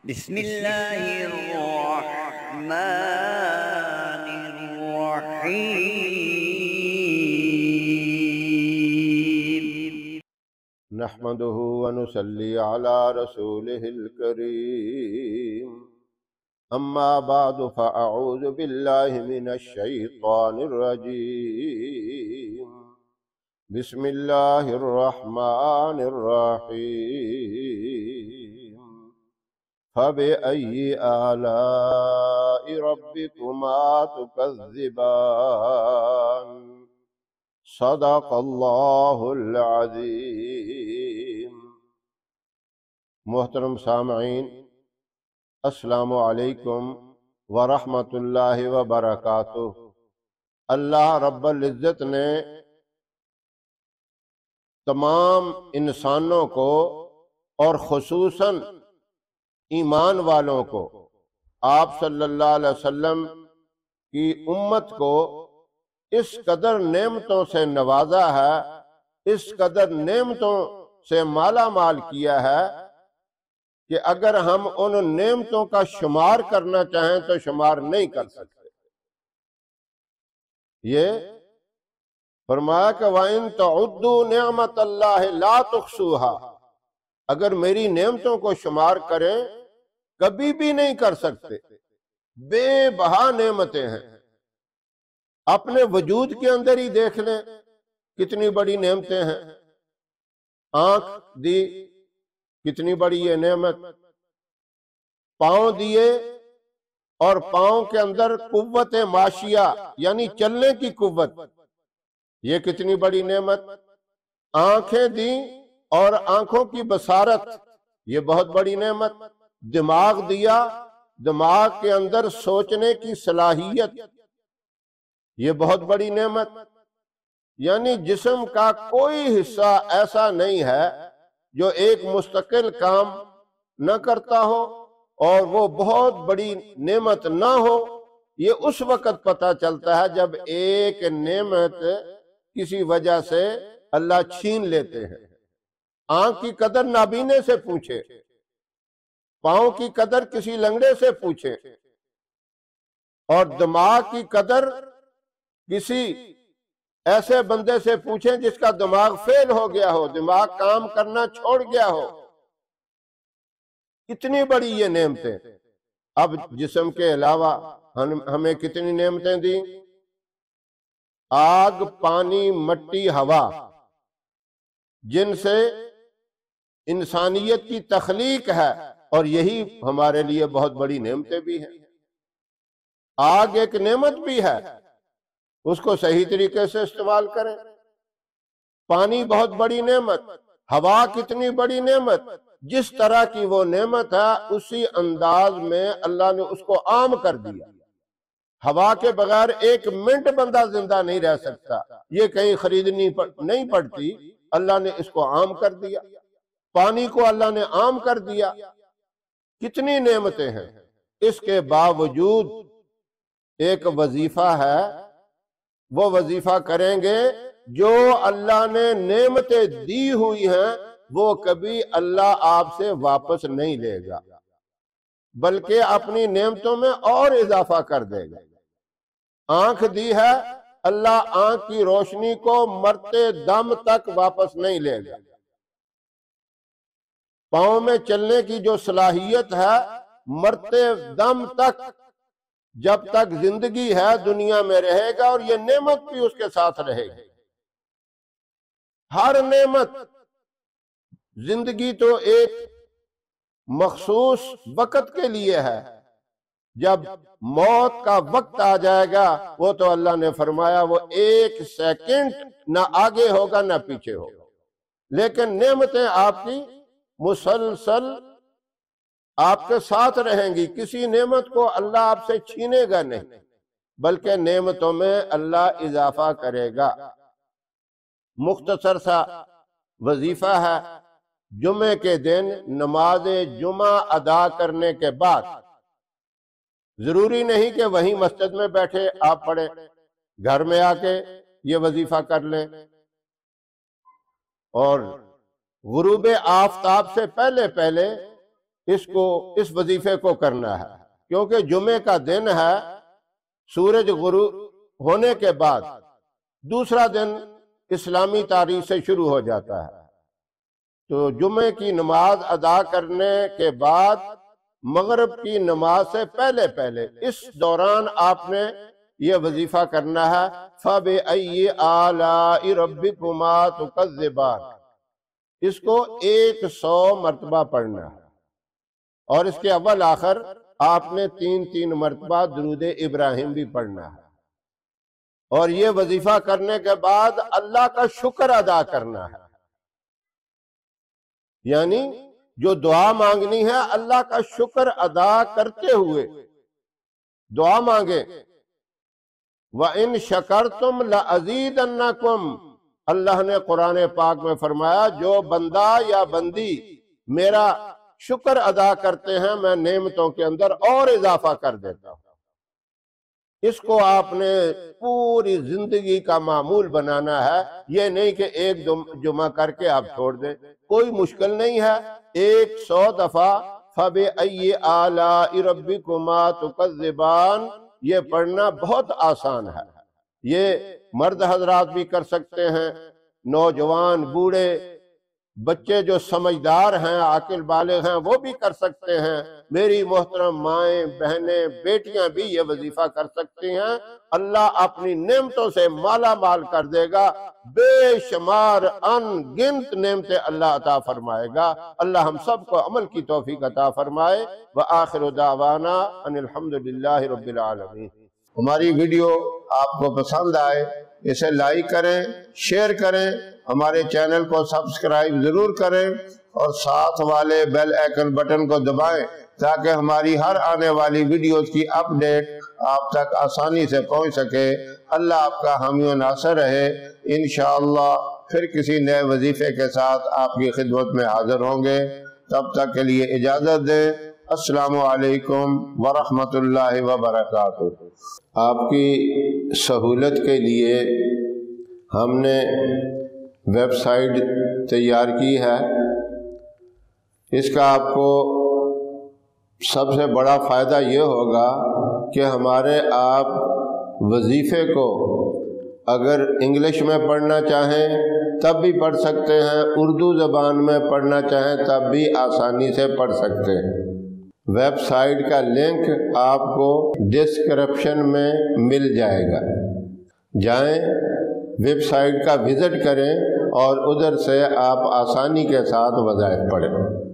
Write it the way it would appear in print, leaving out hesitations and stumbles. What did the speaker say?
بسم الله الرحمن الرحيم. نحمده ونصلي على رسوله الكريم. أما بعد فأعوذ بالله من الشيطان الرجيم. بسم الله الرحمن الرحيم. فبأي آلاء ربكما تكذبان؟ صدق اللہ العظیم۔ محترم سامعین، السلام علیکم ورحمۃ اللہ وبرکاتہ۔ اللہ رب العزت نے تمام انسانوں کو اور خصوصاً ایمان والوں کو، آپ صلی اللہ علیہ وسلم کی امت کو اس قدر نعمتوں سے نوازا ہے، اس قدر نعمتوں سے مالا مال کیا ہے کہ اگر ہم ان نعمتوں کا شمار کرنا چاہیں تو شمار نہیں کر سکتے۔ یہ فرمایا کہ وَإِن تَعُدُّوا نِعْمَةَ اللَّهِ لَا تُحْصُوهَا، اگر میری نعمتوں کو شمار کریں کبھی بھی نہیں کر سکتے۔ بے بہا نعمتیں ہیں، اپنے وجود کے اندر ہی دیکھ لیں کتنی بڑی نعمتیں ہیں۔ آنکھ دی، کتنی بڑی یہ نعمت۔ پاؤں دیے اور پاؤں کے اندر قوت ماشیہ یعنی چلنے کی قوت، یہ کتنی بڑی نعمت۔ آنکھیں دی اور آنکھوں کی بصارت، یہ بہت بڑی نعمت۔ دماغ دیا، دماغ کے اندر سوچنے کی صلاحیت، یہ بہت بڑی نعمت۔ یعنی جسم کا کوئی حصہ ایسا نہیں ہے جو ایک مستقل کام نہ کرتا ہو اور وہ بہت بڑی نعمت نہ ہو۔ یہ اس وقت پتہ چلتا ہے جب ایک نعمت کسی وجہ سے اللہ چھین لیتے ہیں۔ آنکھ کی قدر نابینے سے پوچھے، پاؤں کی قدر کسی لنگڑے سے پوچھے، اور دماغ کی قدر کسی ایسے بندے سے پوچھیں جس کا دماغ فیل ہو گیا ہو، دماغ کام کرنا چھوڑ گیا ہو۔ اتنی بڑی یہ نعمتیں۔ اب جسم کے علاوہ ہمیں کتنی نعمتیں دی؟ آگ، پانی، مٹی، ہوا، جن سے انسانیت کی تخلیق ہے، اور یہی ہمارے لیے بہت بڑی نعمتیں بھی ہیں۔ آگ ایک نعمت بھی ہے، اس کو صحیح طریقے سے استعمال کریں۔ پانی بہت بڑی نعمت، ہوا کتنی بڑی نعمت۔ جس طرح کی وہ نعمت ہے اسی انداز میں اللہ نے اس کو عام کر دیا۔ ہوا کے بغیر ایک منٹ بندہ زندہ نہیں رہ سکتا، یہ کہیں خریدنی نہیں پڑتی، اللہ نے اس کو عام کر دیا۔ پانی کو اللہ نے عام کر دیا۔ کتنی نعمتیں ہیں۔ اس کے باوجود ایک وظیفہ ہے، وہ وظیفہ کریں گے جو اللہ نے نعمتیں دی ہوئی ہیں وہ کبھی اللہ آپ سے واپس نہیں لے گا، بلکہ اپنی نعمتوں میں اور اضافہ کر دے گا۔ آنکھ دی ہے، اللہ آنکھ کی روشنی کو مرتے دم تک واپس نہیں لے گا۔ پاؤں میں چلنے کی جو صلاحیت ہے، مرتے دم تک، جب تک زندگی ہے دنیا میں رہے گا، اور یہ نعمت بھی اس کے ساتھ رہے گی۔ ہر نعمت، زندگی تو ایک مخصوص وقت کے لیے ہے، جب موت کا وقت آ جائے گا وہ تو اللہ نے فرمایا وہ ایک سیکنڈ نہ آگے ہوگا نہ پیچھے ہوگا۔ لیکن نعمتیں آپ کی مسلسل آپ کے ساتھ رہیں گی، کسی نعمت کو اللہ آپ سے چھینے گا نہیں، بلکہ نعمتوں میں اللہ اضافہ کرے گا۔ مختصر سا وظیفہ ہے، جمعے کے دن نماز جمعہ ادا کرنے کے بعد، ضروری نہیں کہ وہیں مسجد میں بیٹھے آپ پڑھیں، گھر میں آ کے یہ وظیفہ کر لیں، اور غروب آفتاب سے پہلے اس وظیفے کو کرنا ہے، کیونکہ جمعے کا دن ہے، سورج غروب ہونے کے بعد دوسرا دن اسلامی تاریخ سے شروع ہو جاتا ہے۔ تو جمعے کی نماز ادا کرنے کے بعد مغرب کی نماز سے پہلے اس دوران آپ نے یہ وظیفہ کرنا ہے، فَبِأَيِّ آلَاءِ رَبِّكُمَا تُكَذِّبَانِ، اس کو 100 مرتبہ پڑھنا ہے، اور اس کے اول آخر آپ نے 3 مرتبہ درود ابراہیم بھی پڑھنا ہے، اور یہ وظیفہ کرنے کے بعد اللہ کا شکر ادا کرنا ہے، یعنی جو دعا مانگنی ہے اللہ کا شکر ادا کرتے ہوئے دعا مانگے۔ وَإِن شَكَرْتُمْ لَأَزِيدَنَّكُمْ، اللہ نے قرآن پاک میں فرمایا جو بندہ یا بندی میرا شکر ادا کرتے ہیں میں نعمتوں کے اندر اور اضافہ کر دیتا ہوں۔ اس کو آپ نے پوری زندگی کا معمول بنانا ہے، یہ نہیں کہ ایک جمعہ کر کے آپ چھوڑ دیں، کوئی مشکل نہیں ہے، 100 دفعہ فَبِأَيِّ آلَاءِ رَبِّكُمَا تُكَذِّبَانِ یہ پڑھنا بہت آسان ہے، یہ مرد حضرات بھی کر سکتے ہیں، نوجوان، بوڑھے، بچے جو سمجھدار ہیں، عاقل بالغ ہیں وہ بھی کر سکتے ہیں، میری محترم مائیں، بہنیں، بیٹیاں بھی یہ وظیفہ کر سکتی ہیں، اللہ اپنی نعمتوں سے مالا مال کر دے گا، بے شمار ان گنت نعمتیں اللہ عطا فرمائے گا۔ اللہ ہم سب کو عمل کی توفیق عطا فرمائے۔ وآخر دعوانا ان الحمدللہ رب العالمین۔ ہماری ویڈیو آپ کو پسند آئے اسے لائک کریں، شیئر کریں، ہمارے چینل کو سبسکرائب ضرور کریں، اور ساتھ والے بیل آئیکن بٹن کو دبائیں تاکہ ہماری ہر آنے والی ویڈیوز کی اپڈیٹ آپ تک آسانی سے پہنچ سکے۔ اللہ آپ کا حامی و ناصر رہے۔ انشاءاللہ پھر کسی نئے وظیفے کے ساتھ آپ کی خدمت میں حاضر ہوں گے، تب تک کے لیے اجازت دیں۔ السلام علیکم ورحمۃ اللہ وبرکاتہ۔ آپ کی سہولت کے لیے ہم نے ویب سائٹ تیار کی ہے، اس کا آپ کو سب سے بڑا فائدہ یہ ہوگا کہ ہمارے آپ وظیفے کو اگر انگلش میں پڑھنا چاہیں تب بھی پڑھ سکتے ہیں، اردو زبان میں پڑھنا چاہیں تب بھی آسانی سے پڑھ سکتے ہیں۔ ویب سائٹ کا لنک آپ کو ڈسکرپشن میں مل جائے گا، جائیں ویب سائٹ کا وزٹ کریں اور ادھر سے آپ آسانی کے ساتھ وظائف پڑھیں۔